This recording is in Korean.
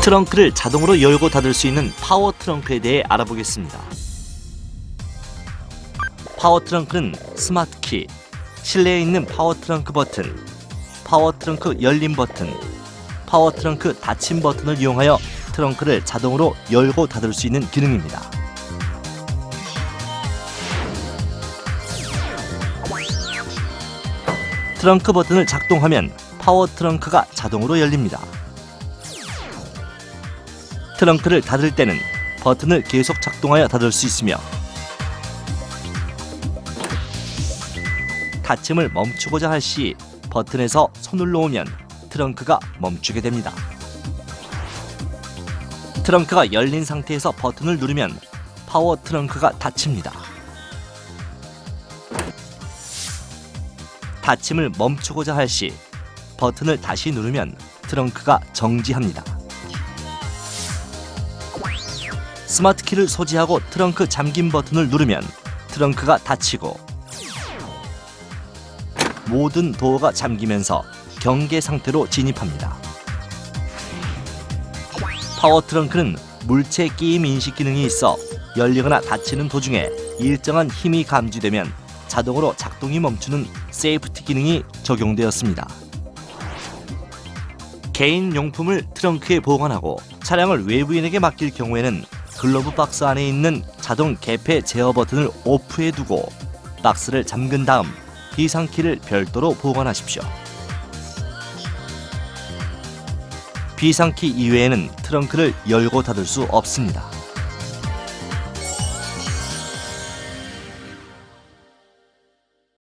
트렁크를 자동으로 열고 닫을 수 있는 파워 트렁크에 대해 알아보겠습니다. 파워 트렁크는 스마트 키, 실내에 있는 파워 트렁크 버튼, 파워 트렁크 열림 버튼, 파워 트렁크 닫힘 버튼을 이용하여 트렁크를 자동으로 열고 닫을 수 있는 기능입니다. 트렁크 버튼을 작동하면 파워 트렁크가 자동으로 열립니다. 트렁크를 닫을 때는 버튼을 계속 작동하여 닫을 수 있으며 닫힘을 멈추고자 할 시 버튼에서 손을 놓으면 트렁크가 멈추게 됩니다. 트렁크가 열린 상태에서 버튼을 누르면 파워 트렁크가 닫힙니다. 닫힘을 멈추고자 할 시 버튼을 다시 누르면 트렁크가 정지합니다. 스마트 키를 소지하고 트렁크 잠김 버튼을 누르면 트렁크가 닫히고 모든 도어가 잠기면서 경계 상태로 진입합니다. 파워 트렁크는 물체 끼임 인식 기능이 있어 열리거나 닫히는 도중에 일정한 힘이 감지되면 자동으로 작동이 멈추는 세이프티 기능이 적용되었습니다. 개인 용품을 트렁크에 보관하고 차량을 외부인에게 맡길 경우에는 글러브 박스 안에 있는 자동 개폐 제어 버튼을 오프해 두고 박스를 잠근 다음 비상키를 별도로 보관하십시오. 비상키 이외에는 트렁크를 열고 닫을 수 없습니다.